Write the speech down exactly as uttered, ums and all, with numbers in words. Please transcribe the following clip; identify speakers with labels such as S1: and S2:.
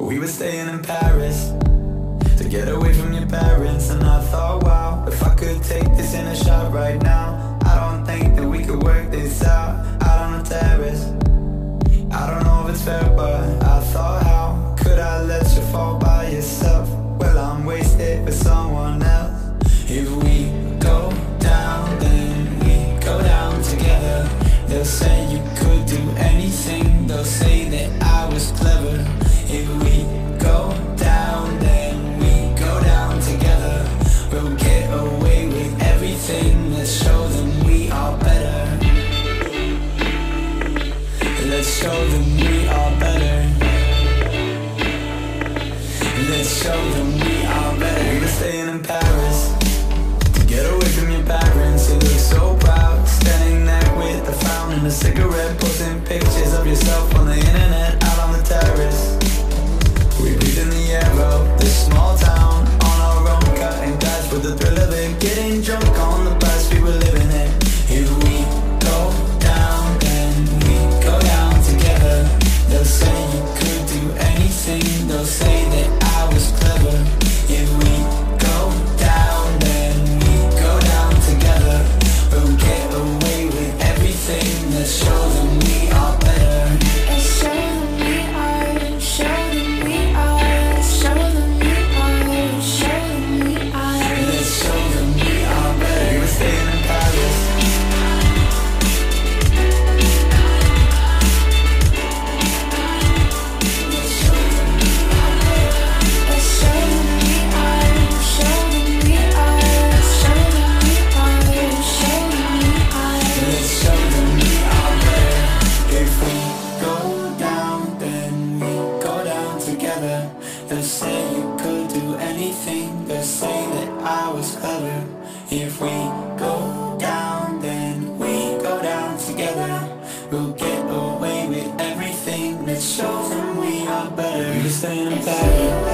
S1: We were staying in Paris to get away from your parents, and I thought, wow, if I could take this in a shot right now, I don't think that we could work this out, out on the terrace. I don't know if it's fair, but I thought, how could I let you fall by yourself? Well, I'm wasted with someone else. If we go down, then we go down together. They'll say you could do anything, they'll say that I was clever. If we go down, then we go down together. We'll get away with everything, let's show them we are better. Let's show them we are better. Let's show them we are better. We were staying in Paris to get away from your parents. You look so proud, standing there with a frown and a cigarette, posting pictures of yourself on the internet, out on the terrace. We breathe in the air of this small town, on our own, cutting glass with the thrill of it, getting drunk on the past we were living in. If we go down, then we go down together. They'll say you could do anything, they'll say that I was clever. If we go down, then we go down together. We'll get away with everything, let's show them we are better.
S2: Let's show them we are, show them we are, show them we are, show them we are.
S1: Let's show them we are better. We were staying in Paris.
S2: Let's show them we are, show them we are, show them we are, show them we are.
S1: Let's show them we are better. If we go down, then we go down together. They'll say you could do anything, they'll say that I was clever. If we go down, then we go down together. We'll get away with everything, let's show them we are better. We were staying in Paris.